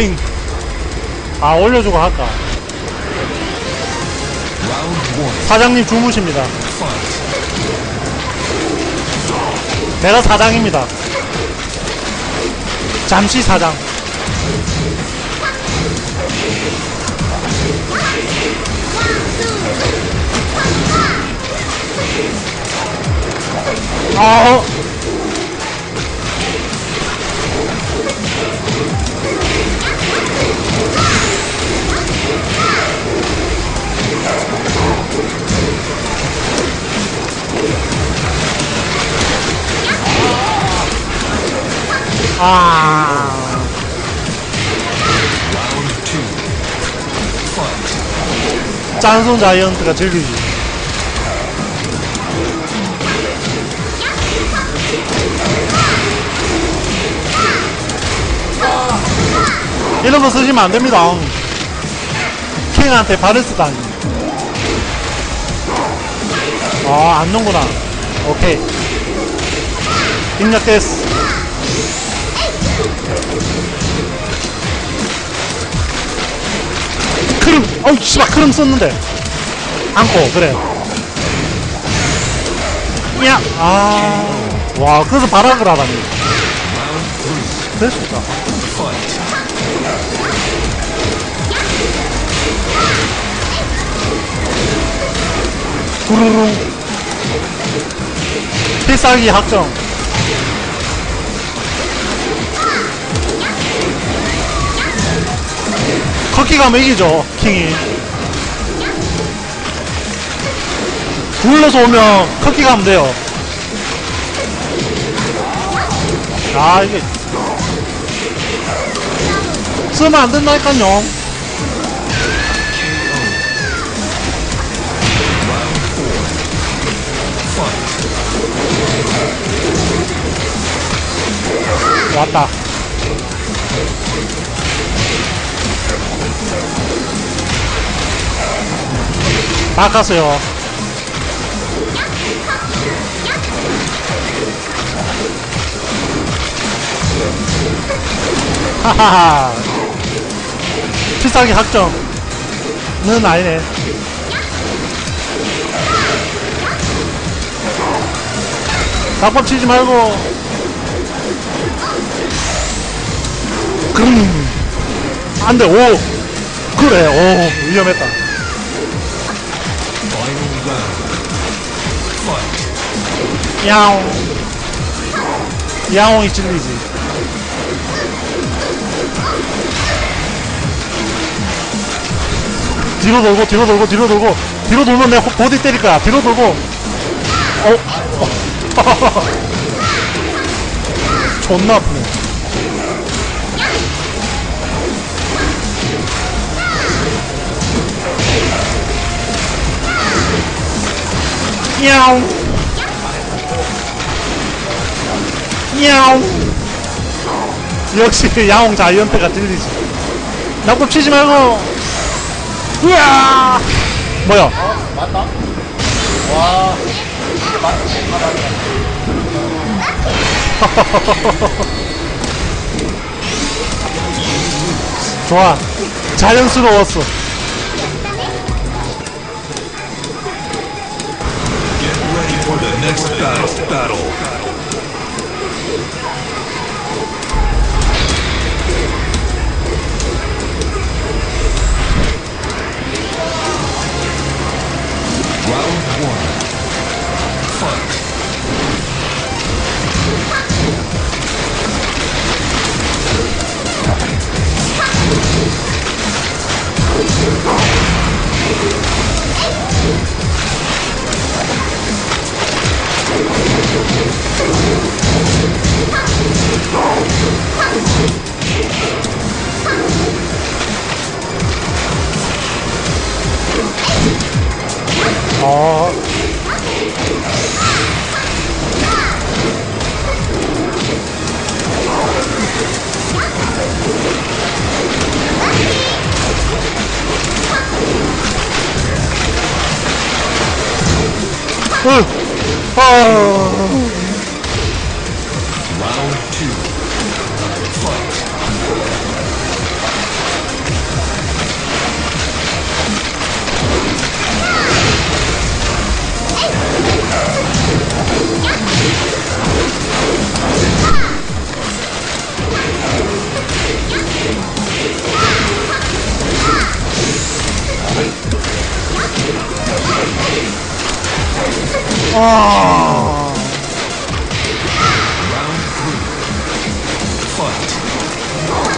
아, 올려주고 할까. 사장님 주무십니다. 내가 사장입니다. 잠시 사장. 아, 짠손 자이언트가 즐기지. 이런 거 쓰시면 안 됩니다. 킹한테 바르스 당기. 아, 안 놓구나. 오케이. 입력됐어. 크름! 어이, 씨발, 크름 썼는데. 안고, 그래. 야! 아. 와, 그래서 발악을 하다니. 됐습니다. 구르릉. 필살기 확정. 커키 가면 이기죠, 킹이. 굴러서 오면 커키 가면 돼요. 아, 이게 쓰면 안 된다니까요. 왔다. 바꿨어요. 하하하. 필살기 확정은 아니네. 낙법 치지 말고. 안돼. 오, 그래. 오, 위험했다. 야옹. 야옹이 찔리지. 뒤로 돌고, 뒤로 돌고, 뒤로 돌고. 뒤로 돌면 내 보디 때릴 거야. 뒤로 돌고. 존나 아프네. 야옹. 야옹. 역시 야옹 자이언트가 들리지. 낙법 치지 말고. 으아. 뭐야? 맞다? 와, 이게 맞다. 좋아. 자연스러웠어. For the next battle. Round 1. Fight. Round 2. Fight. 아, Round three. Fight.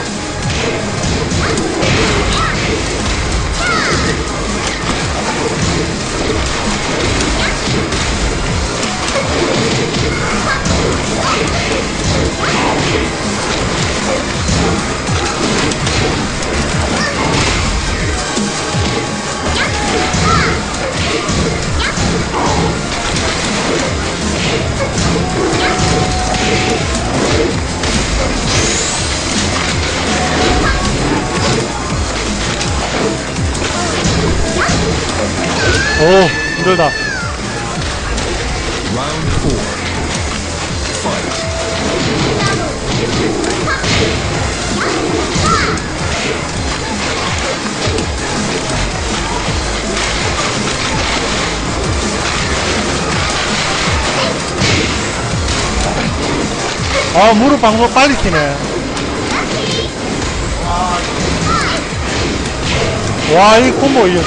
오, 힘들다. Round four. Fight. 아, 무릎 방송 빨리 튀네. 와, 이 콤보 이어지.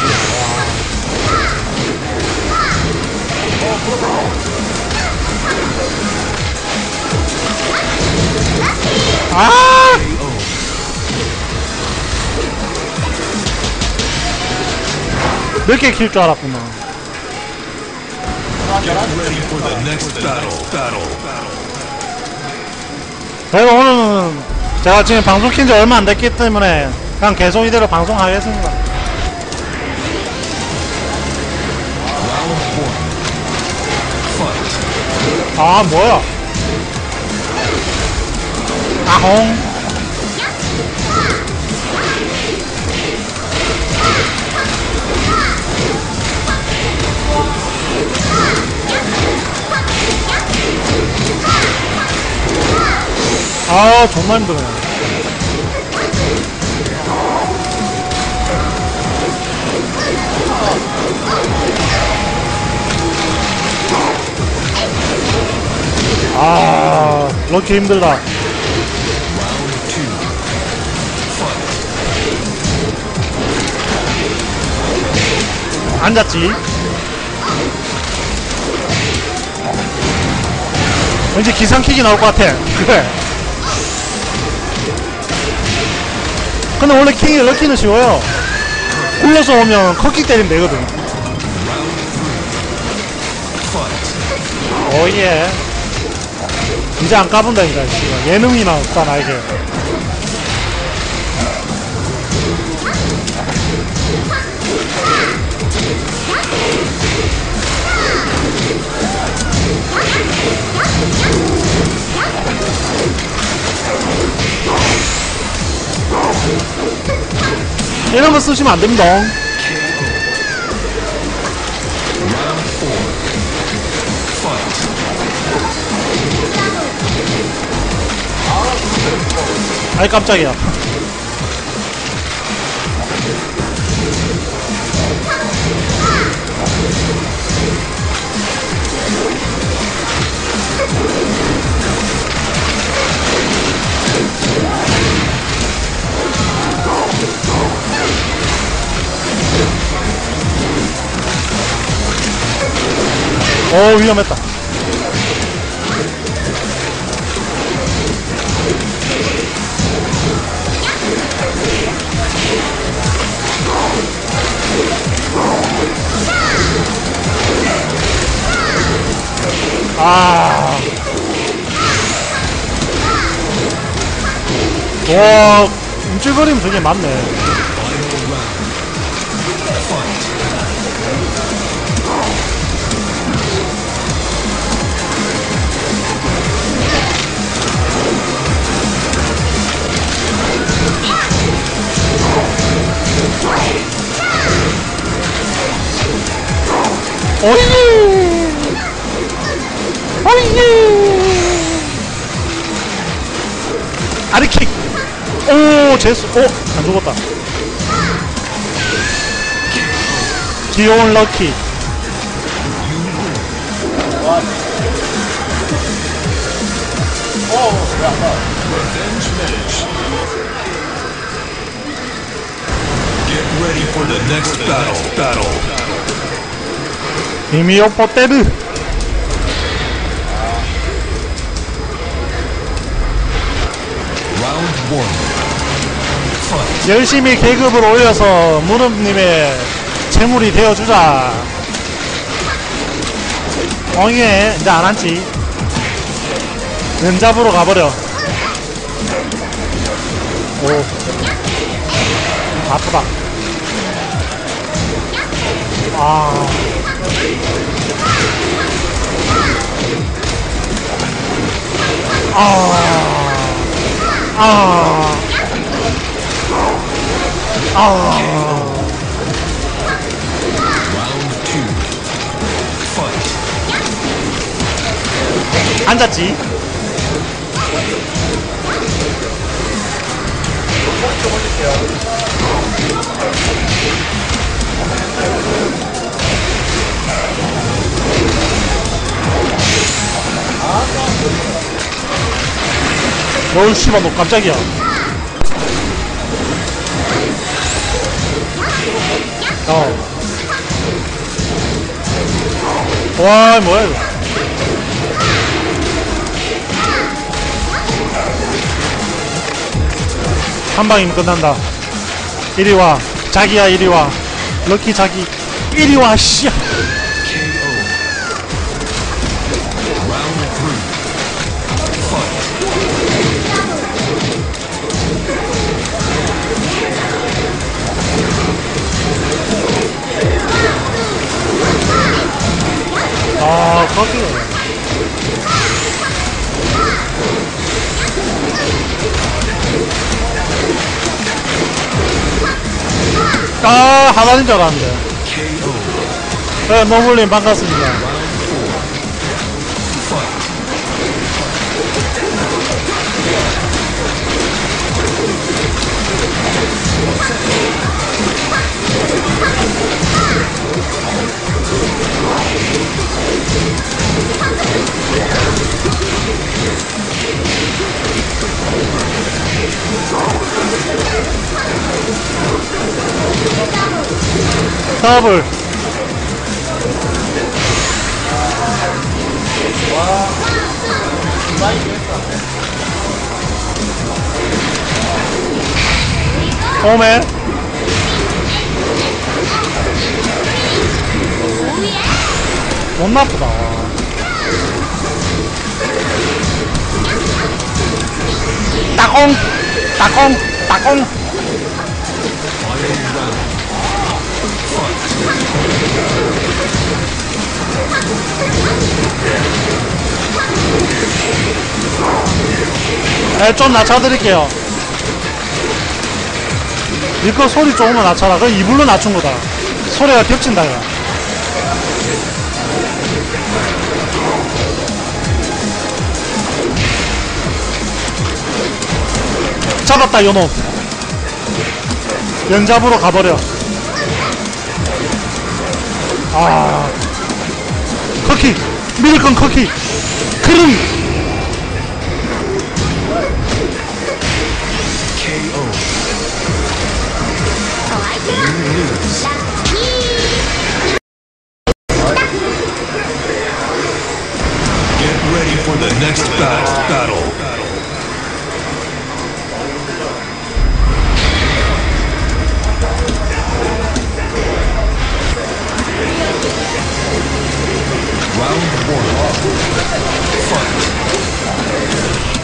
아! 몇 개 킬 줄 알았구나. Ready for the next battle. 그래도 오늘은 제가 지금 방송 킨 지 얼마 안 됐기 때문에 그냥 계속 이대로 방송하겠습니다. Round one. Fight. 아, 뭐야? 아홍. 아, 정말 힘드네. 아, 럭키 힘들다. Round two. Fight. 앉았지? 왠지 기상킥이 나올 것 같아. 그래. 근데 원래 럭키는 쉬워요. 굴러서 오면 컷킥 때리면 되거든. Round three. Fight. 오예. 이제 안 까본다니까. 씨발. 예능이나 없다 나에게. 이런 거 쓰시면 안 됩니다. Round four. Fight. 아이 깜짝이야. 오, 위험했다. 아. 와, 움찔거리면 되게 많네. Final round. Fight. 오이! 오이! 아리킥! 오, 제스, 오! 안 죽었다. 귀여운 럭키. 왜안 나? Revenge finish. next battle. 이미요 뽀테르. Round 1. Fight. 열심히 계급을 올려서 무릎님의 재물이 되어주자. 엉해 이제 안 앉지. 연잡으로 가버려. 오 아프다. 아 Round 2. Fight. 앉았지. 좀 올릴게요. 어우 씨발 너 깜짝이야. 와 뭐야 이거. 한 방이면 끝난다. 이리와 자기야 이리와. 럭키 자기 이리와 씨야. KO. Round 3. Fight. 아 깜짝이야. 아 하나인 줄 알았는데. KO. 네 노물님 반갑습니다. Round 4. Fight. 더블. 오메. 못 나쁘다. 따공 따공 따공. Final round. Fight. 네, 좀 낮춰드릴게요. 이거 소리 조금만 낮춰라. 그럼 이불로 낮춘 거다. 소리가 겹친다 이거. 잡았다 요놈. 연잡으로 가버려. 아 커키 미들컨 커키 크림. KO. You lose. Get ready for the next battle. Round 1. Fight.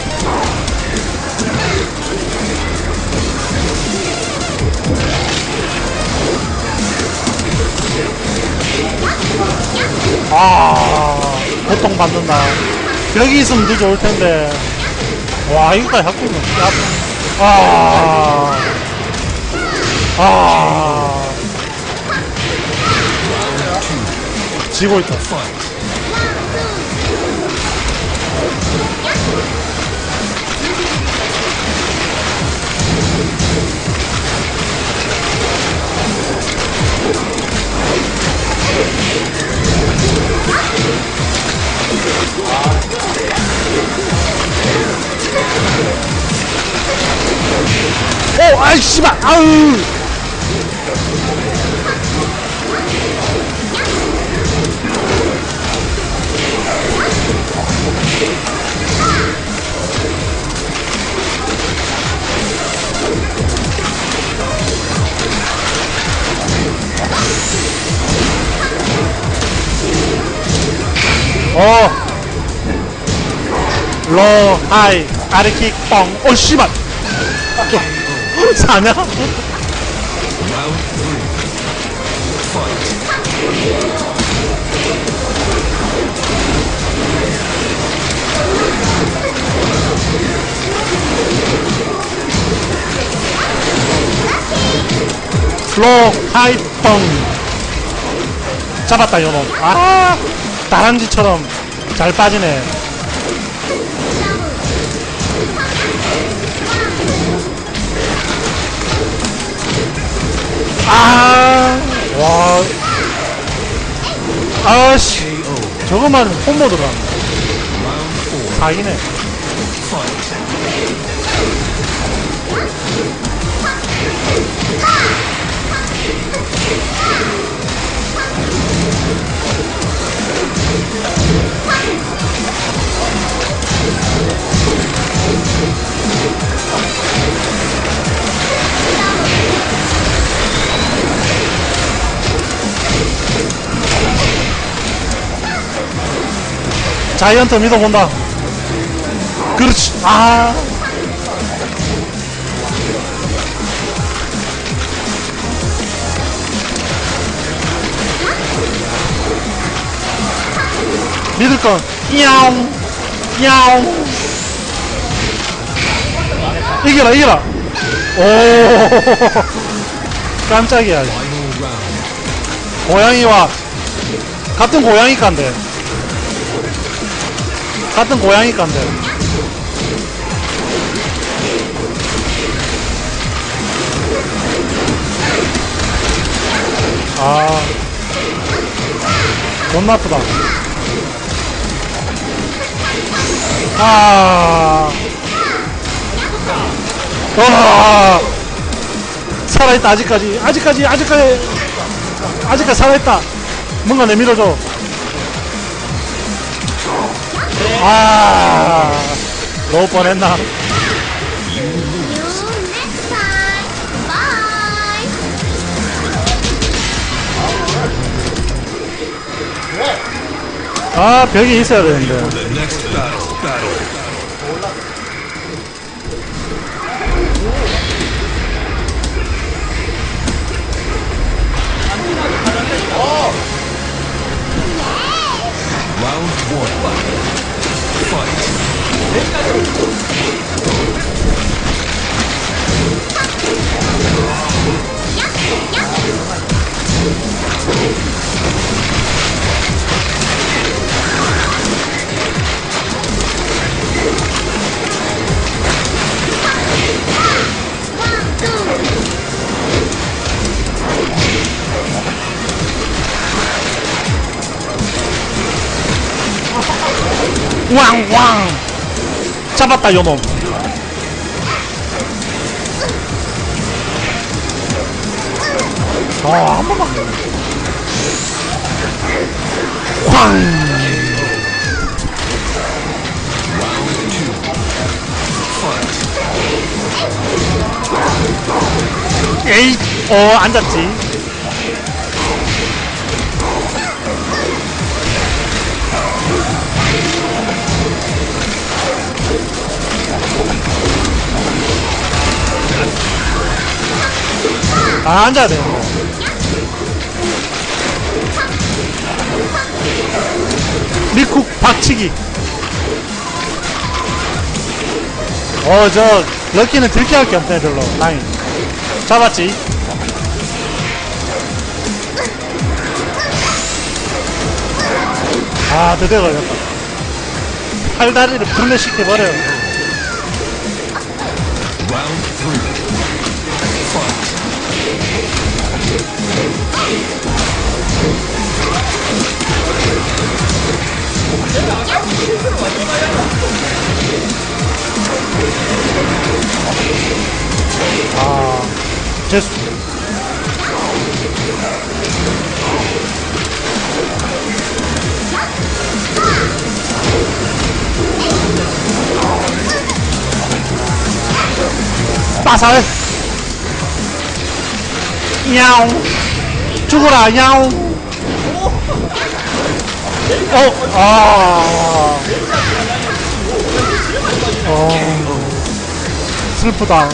아 고통받는다. 여기 있으면 더 좋을텐데. 와 이거까지 합치면 지고 있다. Fight. 오 아이 씨발 아우. 로 하이 아래킥 뻥. 씨발. 사냐? Round 3. Fight. 로 하이 뻥. 잡았다 요놈. 아, 다람쥐처럼 잘 빠지네. 아, 와, 아씨, 저거만 콤보 들어가네. 사기네. 자이언트 믿어본다. 그렇지. 아, 믿을건 야옹 야옹. 이겨라 이겨라. 오, 깜짝이야. 고양이와 같은 고양이간데, 같은 고양이간데. 아, 존나 아프다. 아, 와, 살아있다. 아직까지 살아있다. 뭔가 내밀어줘. 아, 넣을 뻔했나. 아, 벽이 있어야 되는데. The next battle. Round 1. Fight. 왕왕. 잡았다 요놈. 한 번만. 황. 에이, 앉았지. 아, 앉아야 돼. 미쿡 박치기. 저 럭키는 들게 할 게 없네. 별로. 다행. 잡았지. 아, 드디어 걸렸다. 팔다리를 분해시켜버려요. Round 3. Fight. 아, 재수. 빠살. 야옹. 죽어라, 야옹. 슬프다.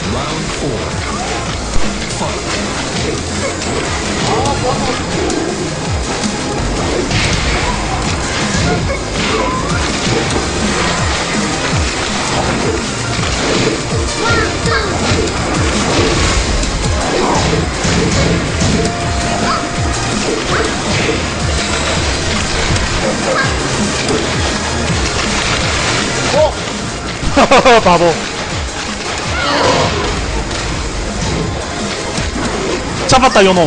바보. 잡았다 요놈.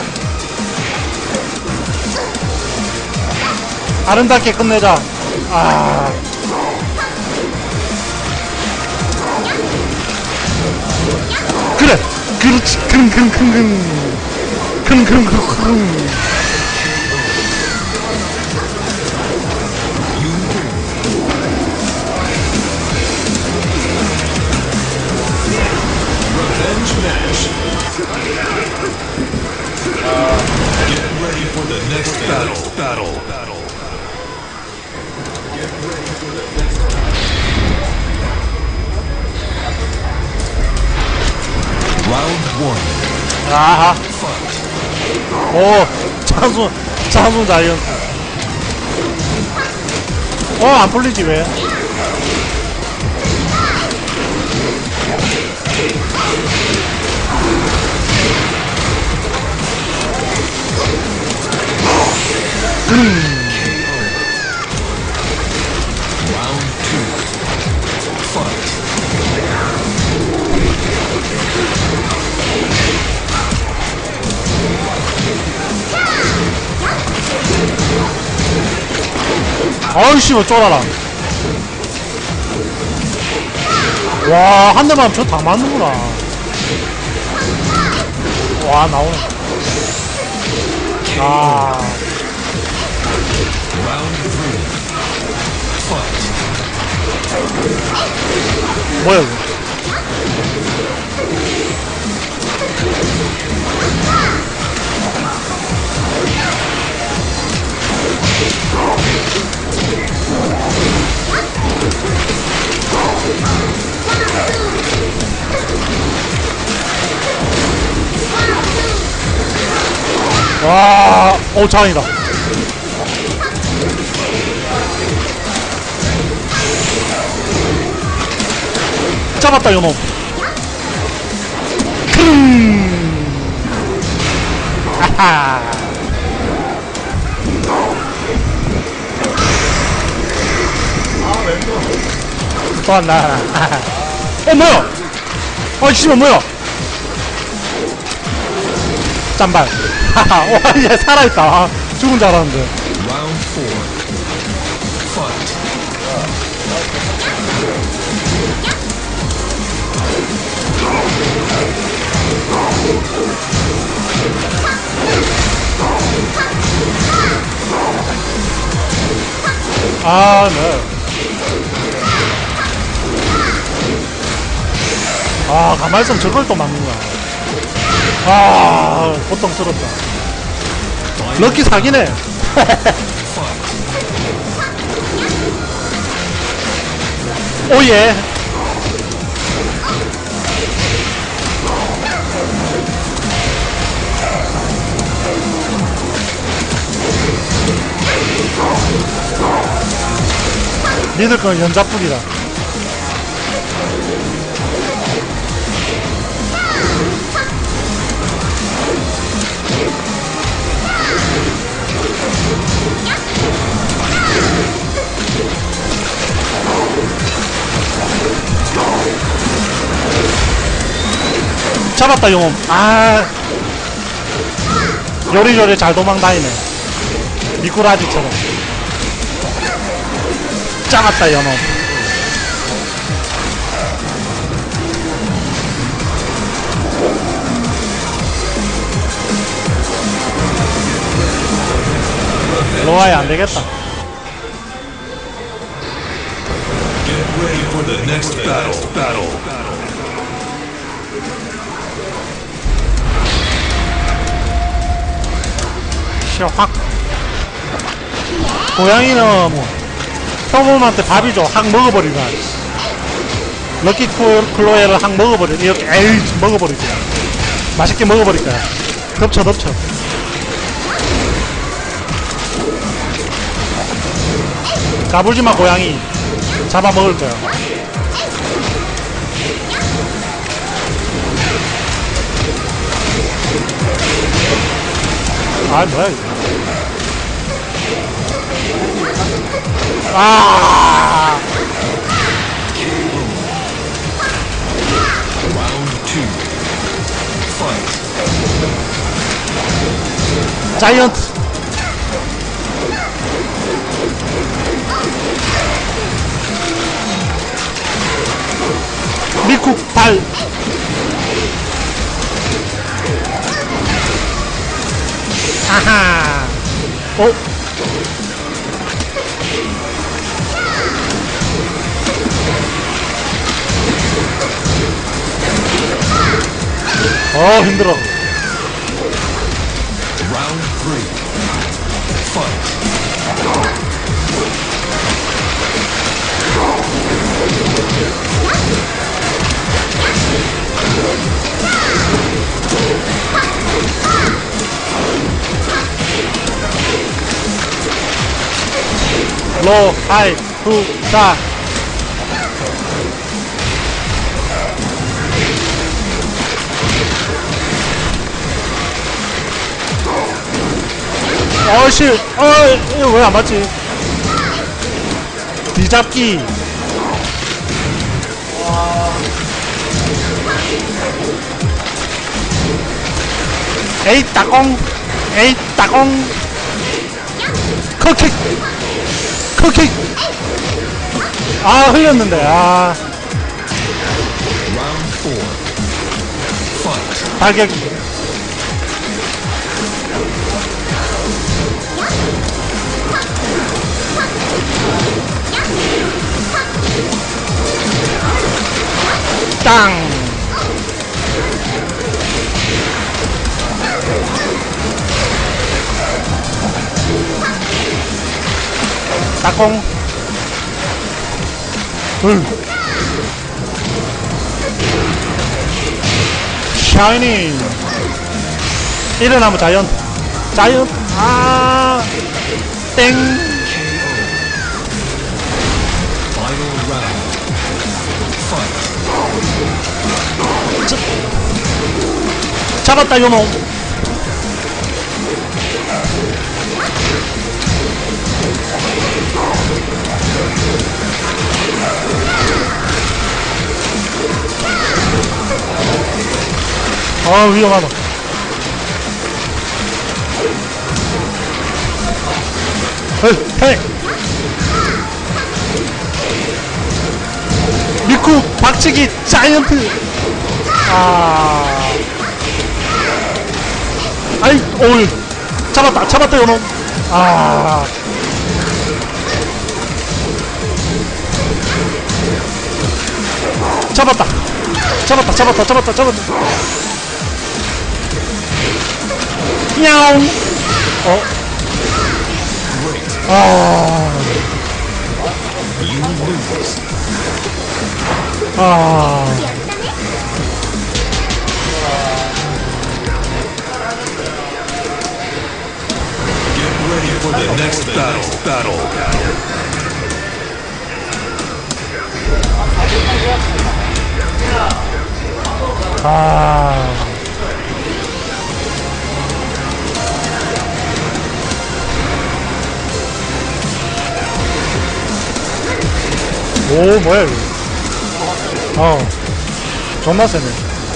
아름답게 끝내자. 아. 그래. 그렇지. 킁킁킁킁. Revenge match. Get ready for the next battle. Get ready for the next Round 1. 아하. Fight. 오, 장수 자이언트. 안 풀리지, 왜? Round 2. Fight. 아이씨, 뭐 쫄아라. 와, 한 대만 저 다 맞는구나. 와, 나오네. 아. Round 3. Fight. 뭐야, 이거. 와, 장이다. 잡았다, 요놈. 아하. 또 왔나. 뭐야? 씨발, 뭐야? 짠발. 하하, 와, 얘 살아있다. 아, 죽은 줄 알았는데. Round 4. Fight. 아, 네. 가만있으면 저걸 또 막는구나. 고통스럽다. 럭키 사기네. 오예. 믿을 건 연자뿐이다. 잡았다, 용엄. 요리조리 잘 도망다니네. 미꾸라지처럼. 잡았다, 연엄. 로아야, 안 되겠다. Get ready for the next battle. 확. 고양이는 뭐 표범한테 밥이죠. 확 먹어버리다. 럭키 클로에를 확 먹어버려. 이렇게 에이 먹어버리죠. 맛있게 먹어버릴 거야. 덮쳐 덮쳐. 까불지마 고양이. 잡아먹을 거야. 아 뭐야 이거. 아 Round 2. Fight. 자이언트. 미쿡 발. 아하. 힘들어. Round 3. Fight. 로, 하이, 후, 사. 어씨, 이거 왜 안 맞지? 뒤잡기. 에이, 따꽁. 에이, 따꽁. 컷킥. 컷킥. 아, 흘렸는데, 아. Round 4. Fight. 타격. 땅. 따꽁. 샤이닝. 일어나면 자이언트. 자이언트. 아. 땡. Final round. Fight. 잡았다 요놈. 위험하다. 헤이. 미쿠 박치기 자이언트. 아이, 오이. 잡았다 요놈. 잡았다. 야옹. You lose. Get ready for the next battle. 오, 뭐야 이거. 존나 세네.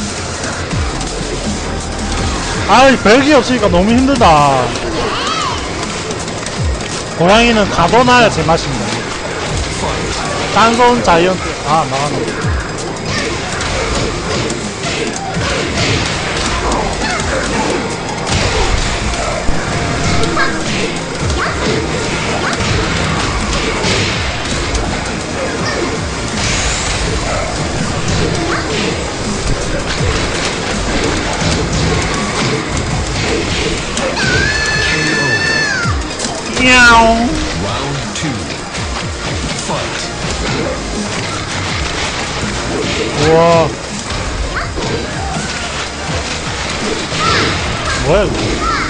아이, 벽이 없으니까 너무 힘들다. 고양이는 가둬놔야 제맛입니다. 딴손 자이언트. 나가네. 야옹. 우와. 뭐야 이거.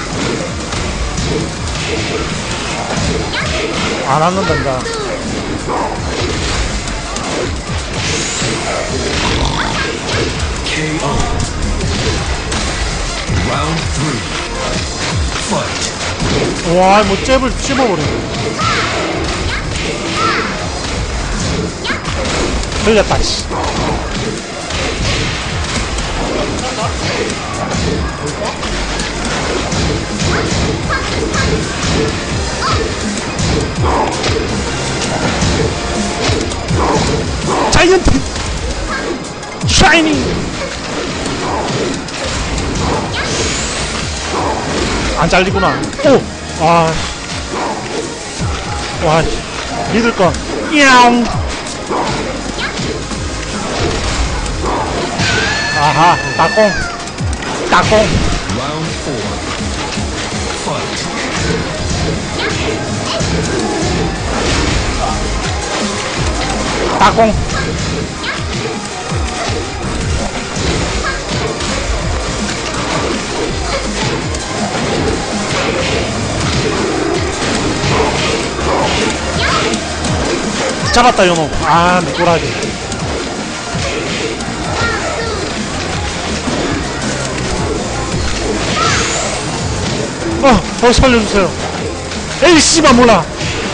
안 앉는단다. KO. Round 3. Fight. 와, 뭐 잽을 씹어버리네. 흘렸다, 씨. 자이언트! 샤이닝! 안 잘리구나. 오! 아. 와, 믿을 건. 야옹! 아하, 따공. 따공. Round 4. Fight. 따공. 잡았다, 요놈. 아, 내 꼬라지. 살려주세요. 에이, 씨발, 몰라.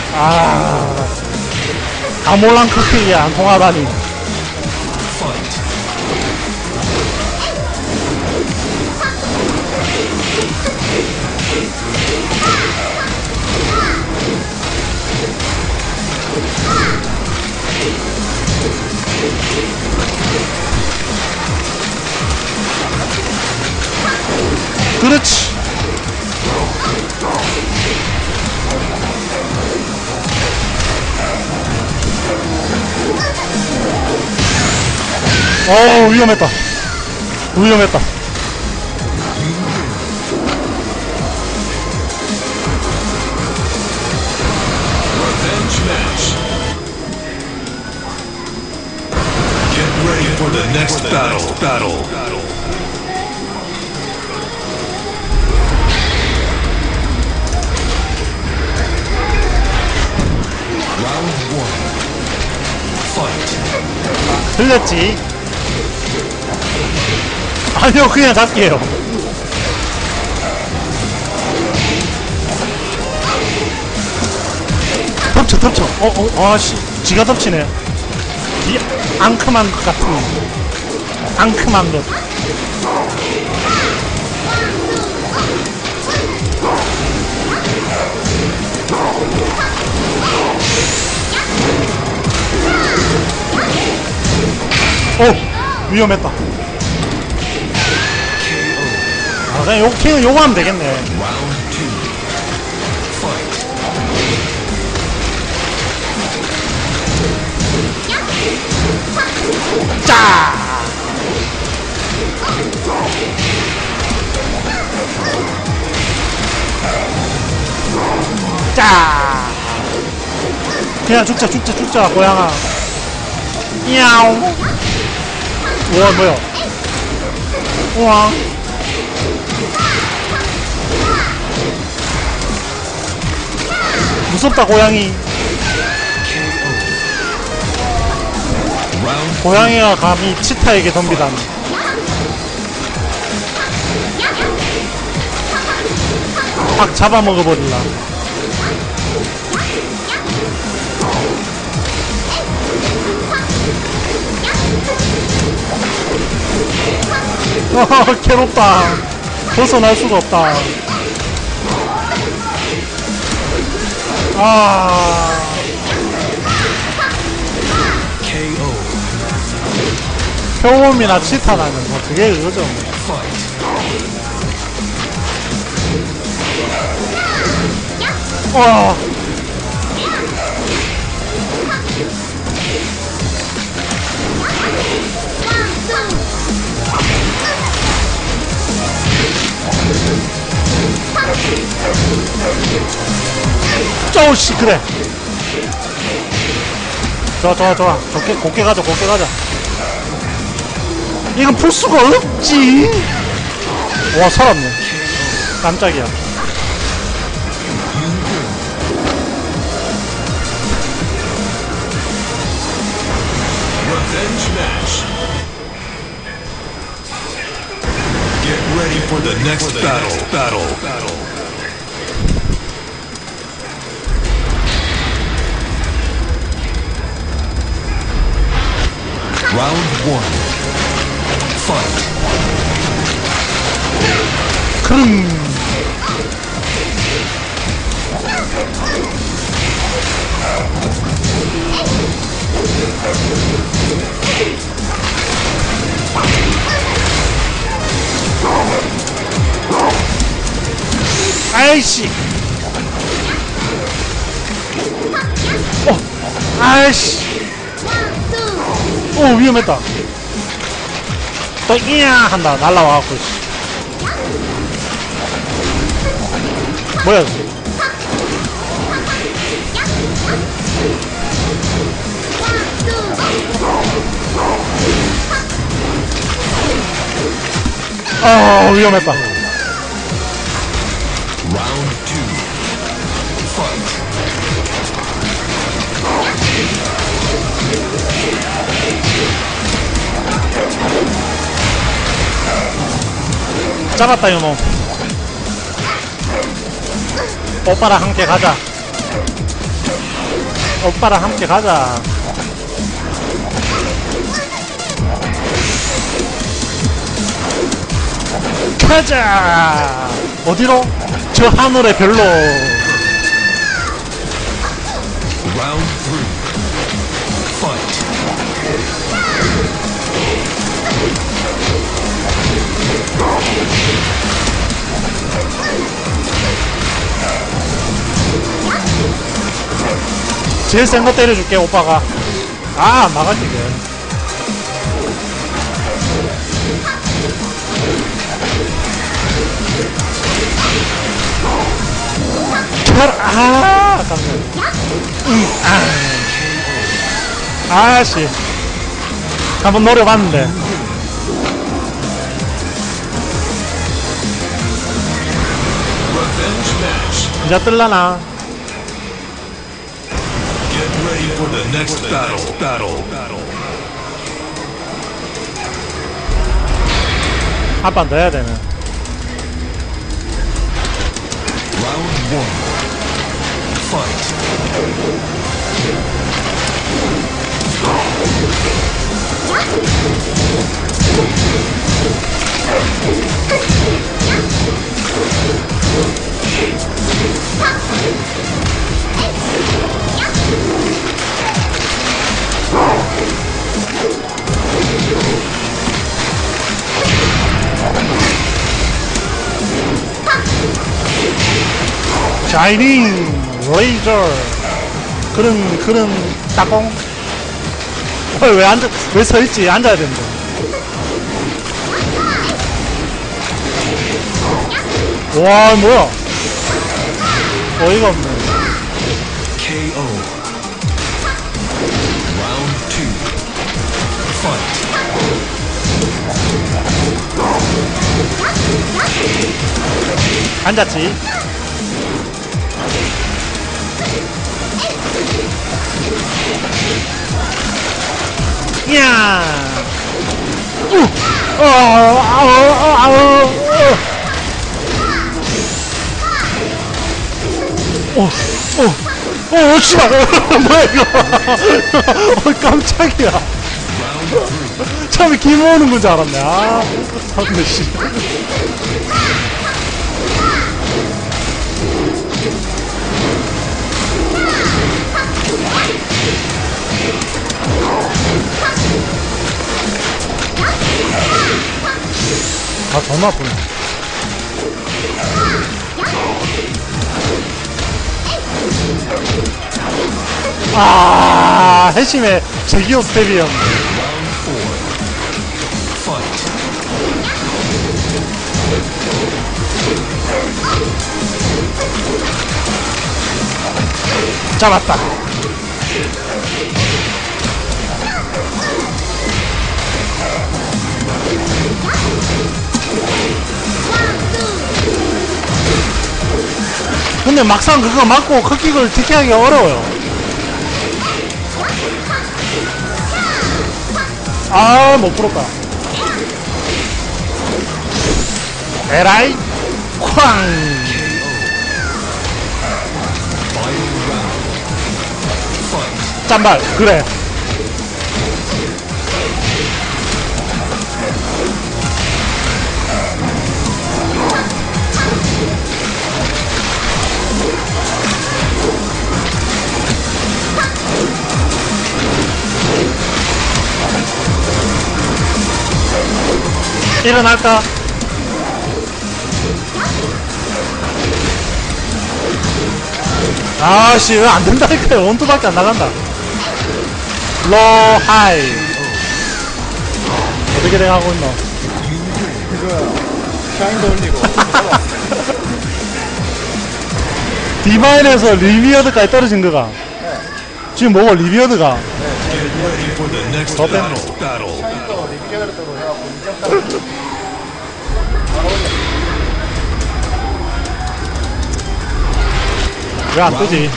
몰랑 커플이 안 통하다니. Fight. 그렇지. 위험했다. 위험했다. Revenge match. Get ready for the next battle. Round 1. Fight. 틀렸지. 아니요, 그냥 잡게요. 덮쳐. 아씨, 지가 덮치네. 이 앙큼한 것 같은. 앙큼한 것. 위험했다. 그냥 욕킹은 요거 하면 되겠네. Round 2. Fight. 짜! 짜! 그냥 죽자, 고양아. 야옹! 우와, 뭐야. 우와. 무섭다, 고양이. Round 고양이가 감히 치타에게 덤비다니. 확 잡아먹어버릴라. 괴롭다. 벗어날 수가 없다. KO. 표범이나 치타나는 뭐 그게 그거죠. Fight. 와. 쪼우씨, 그래. 좋아. 곱게 가자. 이건 풀 수가 없지. 와, 살았네. 깜짝이야. Revenge match. Get ready for the next battle. Round 1. Fight. 크릉. 아이씨. 아이씨. 오, 위험했다. 또 이야 한다. 날라와갖고. 뭐야? 아, 위험했다. Round 2. Fight. 잡았다 이놈. 오빠랑 함께 가자. 오빠랑 함께 가자. 가자. 어디로? 저 하늘의 별로. Round 3. Fight. 제일 센 거 때려줄게 오빠가. 아, 막아지게. 아, 깜짝이야. 아씨, 한번 노려봤는데. Revenge match. 이제 뜰라나. Get ready for the next battle. 한 판 더 해야 되네. Round 1. Fight. 샤이닝 레이저. 그런 따공. 왜 앉아, 왜 서있지? 앉아야 되는데. 와, 뭐야. 어이가 없네. KO. Round 2. Fight. 앉았지. 이야. 씨발. 뭐야, 이거. 깜짝이야. 처음에 김 오는 건 줄 알았네. 아, 근데, 씨. 아, 존나 아프네. 아, 핵심의 제기어 스텝이었네. Fight. 잡았다. 근데 막상 그거 맞고 컷킥을 티키하기가 어려워요. 아, 못 풀었다. 에라이 쾅. 짠발 그래. 일어날까? 아씨 왜 안된다니까요. 원투밖에 안 나간다. 로 하이 어떻게 돼가고 있노? 그거야. 샤인도 올리고. 디마인에서 리비어드까지 떨어진 거가 지금 뭐고 리비어드가 Get ready for the next battle. 샤인도 리뷰를 떠고 해갖고 2점 따고. 왜 안 뜨지?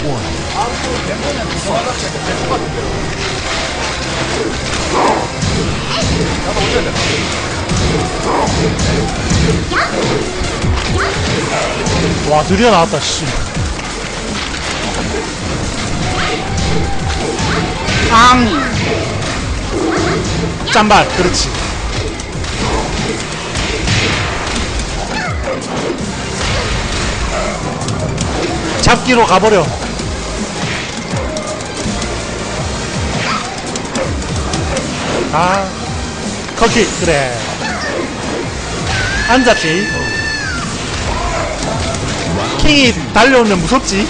와 드디어 나왔다 씨. 앙 짠발 그렇지. 잡기로 가버려. 아 커키 그래. 앉았지. 킹이 달려오면 무섭지.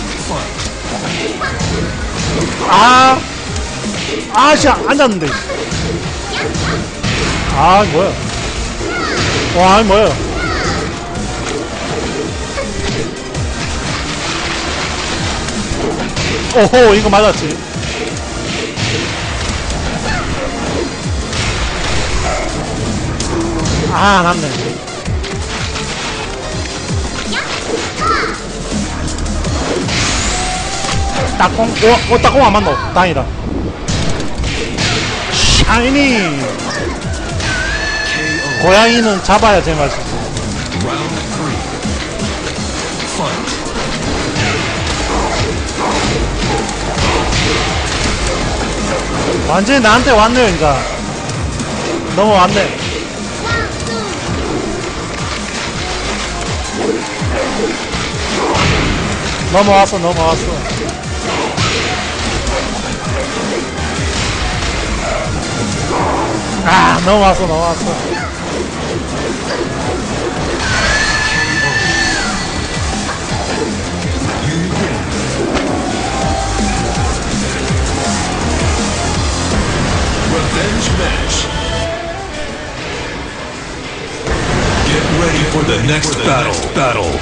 아씨 앉았는데. 아 뭐야. 와 뭐야. 오호 이거 맞았지. 아 안왔네. 딱공 딱공 안 맞노. 다행이다. 샤이니. 고양이는 잡아야 제맛 있어. Round 3. Fight. 완전히 나한테 왔네요 인자. 넘어왔네. 넘어왔어. 아 넘어왔어. Revenge match. Get ready for the next battle.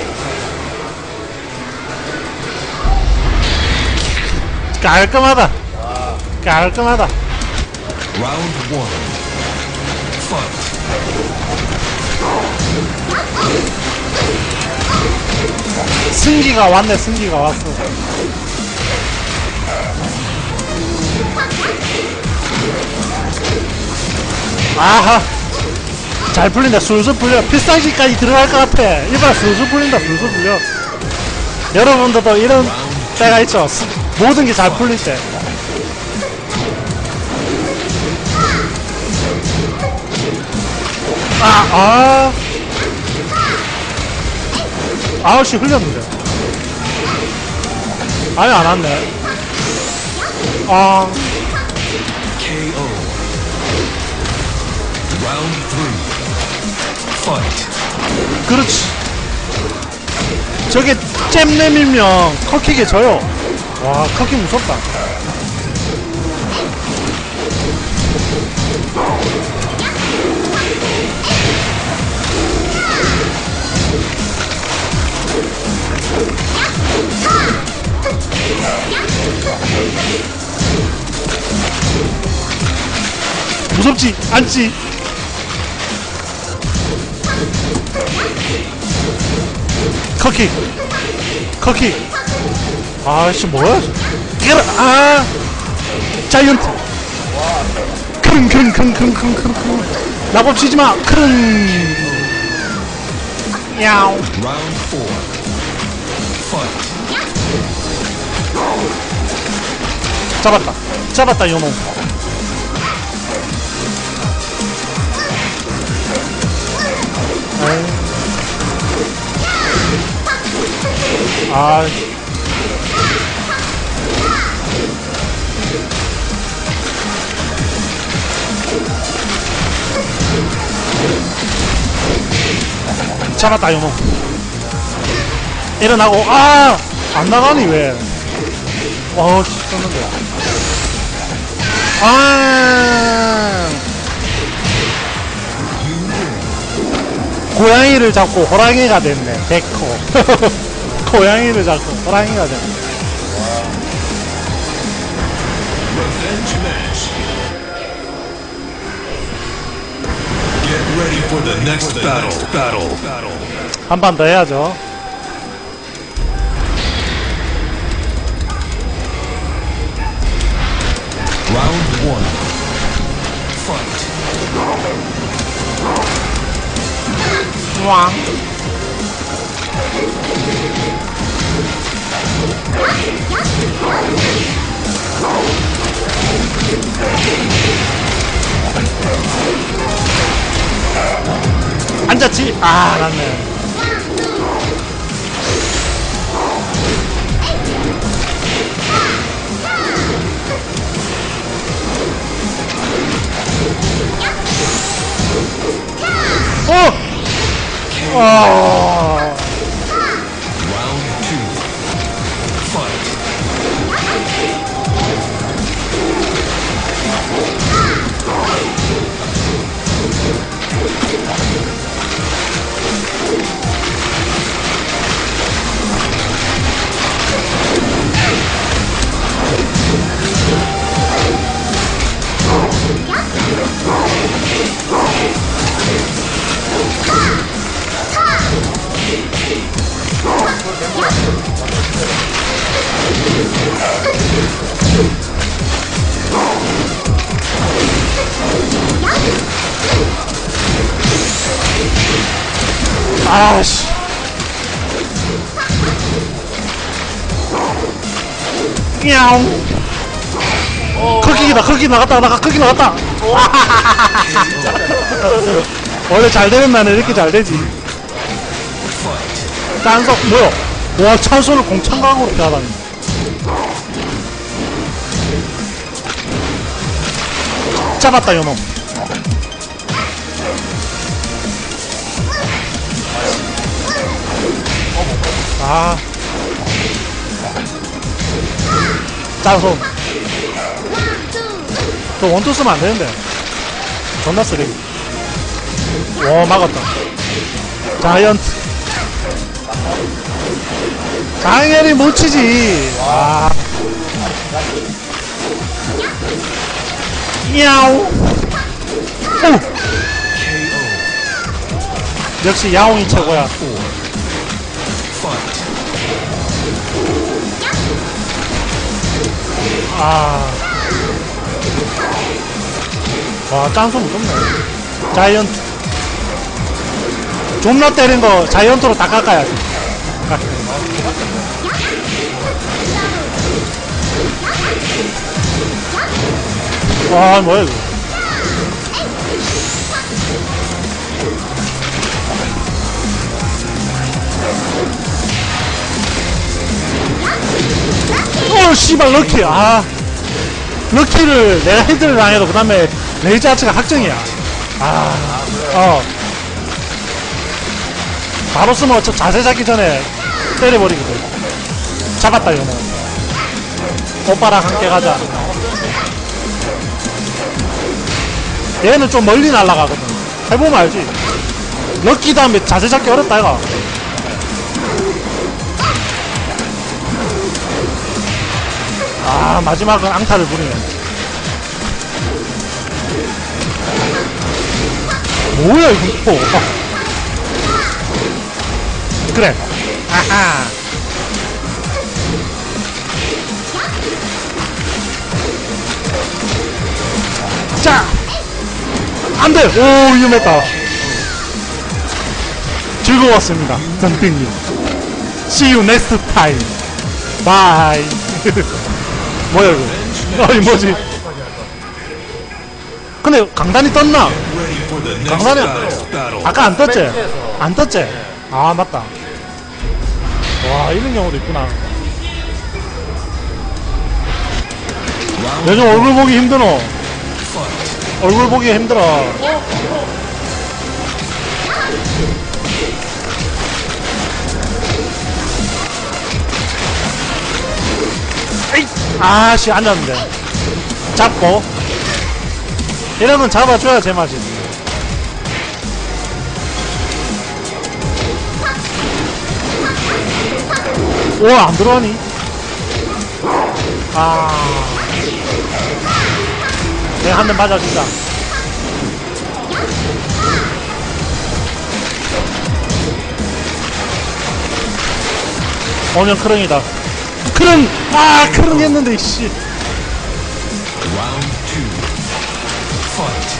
깔끔하다. Round 1. Fight. 승기가 왔네. 승기가 왔어. 아하 잘 풀린다. 술술 풀려. 필살기까지 들어갈 것 같아. 이봐 술술 풀린다. 술술 풀려. 여러분들도 이런 때가 있죠. 모든 게 잘 풀릴 때. 아우씨 흘렸는데. 아예 안 왔네. KO. Round 3. Fight. 그렇지. 저게 잼 내밀면 컷킥에 져요. 와 컷킥 무섭다. 무섭지 않지. 컷킥 커키. 아씨 뭐야? 깨라. 아 자이언트. 크릉. 나법 치지마. 크릉. 야옹. Round 4. Fight. 잡았다 요놈. 아 잡았다 요놈. 일어나고. 아 안 나가니 왜? 썼는데. 아 고양이를 잡고 호랑이가 됐네. 백호. 고양이를 잡고 호랑이가 됐네. Revenge match. Get ready for the next battle. 한 판 더 해야죠. Round 1. Fight. 왕. 앉았지? 아, 맞네. 어! Round 2. Fight. 아씨. 야옹. 크기 나갔다. 원래 잘 되는 날은 이렇게 잘 되지. 딴석 뭐야? 와 찬손을 공창각으로 피하다니. 잡았다 요놈. 아 짠손. 저 원투 쓰면 안 되는데. 존나 쓰레기. 와 막았다. 자이언트. 당연히 못 치지. 와. 야옹. 오. 역시 야옹이 최고야. Fight. 아. 와, 짠소 무섭네. 자이언트. 존나 때린 거 자이언트로 다 깎아야지. 와, 뭐야, 이거. 씨발, 럭키. 아. 럭키를 내가 헤드를 당해도 그 다음에 레이저 아츠가 확정이야. 바로 쓰면 저 자세 잡기 전에 때려버리거든. 잡았다 이거. 오빠랑 함께 가자. 얘는 좀 멀리 날아가거든. 해보면 알지. 럭키 다음에 자세 잡기 어렵다 이거. 아 마지막은 앙탈을 부리네. 뭐야 이거. 그래. 아하. 자! 안 돼! 오, 위험했다. 즐거웠습니다. 전등님. See you next time. Bye. 뭐야, 이거? 아니, 뭐지? 근데 강단이 떴나? Ready for the next 강단이 battle. 아까 안 떴지? 벤치에서. 안 떴지? 아, 맞다. 와, 이런 경우도 있구나. 요즘 얼굴 보기 힘드노? 얼굴 보기 힘들어. 에이! 아씨, 앉았는데. 잡고. 이런 건 잡아줘야 제맛이지. 오, 안 들어가니? 아. 내가 한 대 맞아준다. 오면 크릉이다. 크릉! 아, 크릉 했는데, 이씨. Round 2. Fight.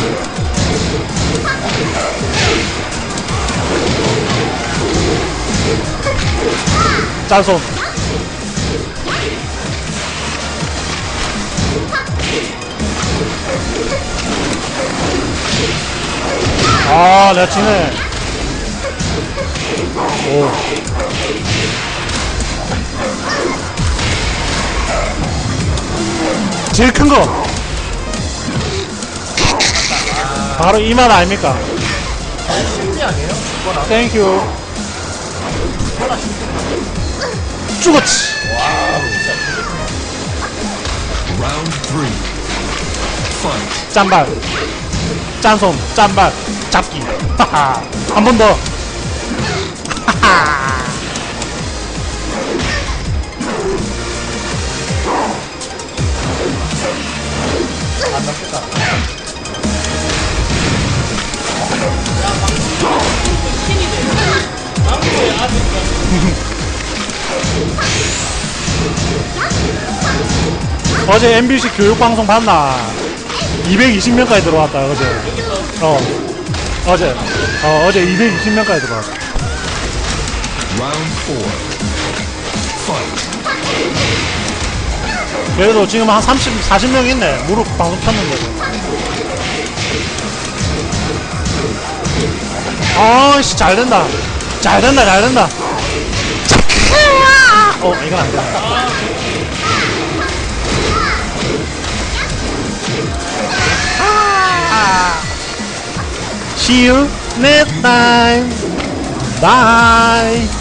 짤손. 아, 내가 지네. 오. 제일 큰 거. 바로 이 말 아닙니까? 심리 아니에요? 이거나. 땡큐. 죽었지. Round 3. Fight. 짠발. 짠손. 짠발. 잡기. 하하. 한 번 더. 하하. 안 났겠다. 어제 MBC 교육방송 봤나? 220명까지 들어왔다, 어제. 어제. 어제 220명까지 들어왔다. Round 4. Fight. 그래도 지금 한 40명 있네. 무릎 방송 켰는데도. 아이씨, 잘 된다. 잘 된다, 잘 된다. 이건 안 되네. See you next time. Bye.